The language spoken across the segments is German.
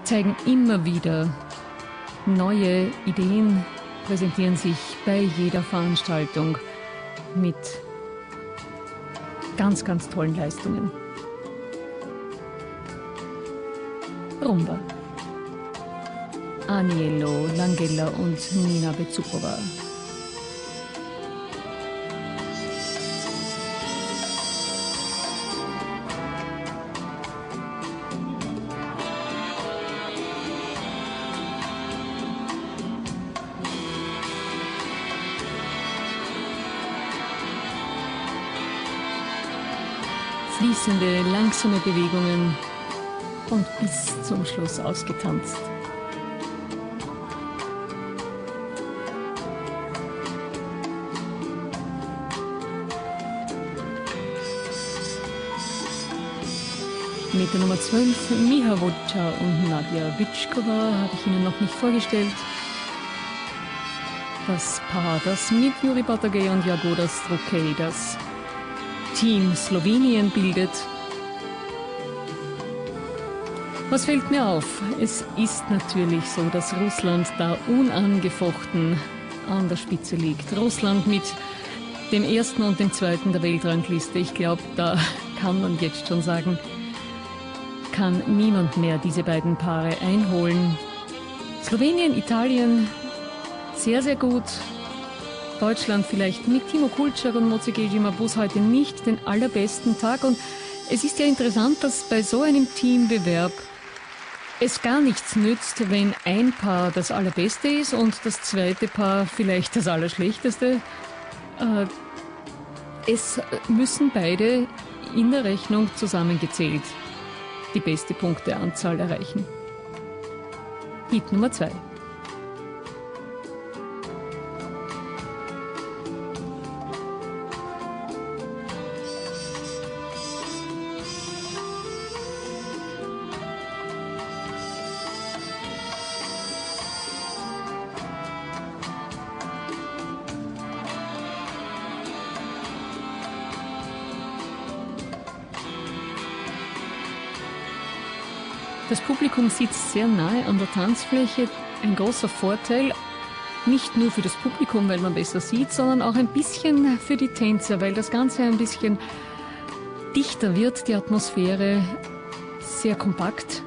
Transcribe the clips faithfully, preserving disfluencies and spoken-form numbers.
zeigen immer wieder neue Ideen, präsentieren sich bei jeder Veranstaltung mit ganz, ganz tollen Leistungen. Rumba. Aniello, Langella und Nina Bezupova. Fließende, langsame Bewegungen und bis zum Schluss ausgetanzt. Mit der Nummer zwölf, Miha Vodča und Nadia Vičkova, habe ich Ihnen noch nicht vorgestellt. Das Paar, das mit Juri Batagej und Jagoda Strokej das Team Slowenien bildet. Was fällt mir auf? Es ist natürlich so, dass Russland da unangefochten an der Spitze liegt. Russland mit dem ersten und dem zweiten der Weltrangliste. Ich glaube, da kann man jetzt schon sagen, kann niemand mehr diese beiden Paare einholen. Slowenien, Italien, sehr, sehr gut. Deutschland vielleicht mit Timo Kulčák und Mozgekji Mabuse heute nicht den allerbesten Tag. Und es ist ja interessant, dass bei so einem Teambewerb es gar nichts nützt, wenn ein Paar das Allerbeste ist und das zweite Paar vielleicht das Allerschlechteste. Es müssen beide in der Rechnung zusammengezählt die beste Punkteanzahl erreichen. Hit Nummer zwei. Das Publikum sitzt sehr nahe an der Tanzfläche. Ein großer Vorteil, nicht nur für das Publikum, weil man besser sieht, sondern auch ein bisschen für die Tänzer, weil das Ganze ein bisschen dichter wird, die Atmosphäre sehr kompakt.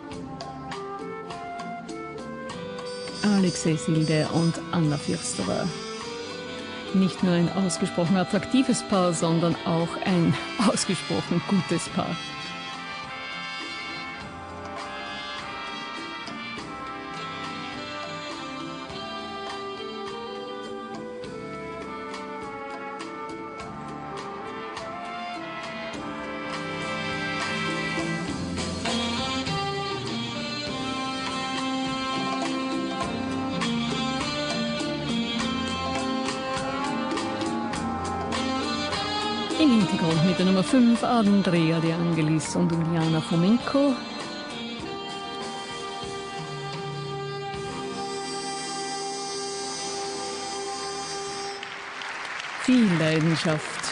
Alexei Silde und Anna Firstova. Nicht nur ein ausgesprochen attraktives Paar, sondern auch ein ausgesprochen gutes Paar. Im Hintergrund mit der Nummer fünf Andrea De Angelis und Uliana Fomenko. Viel Leidenschaft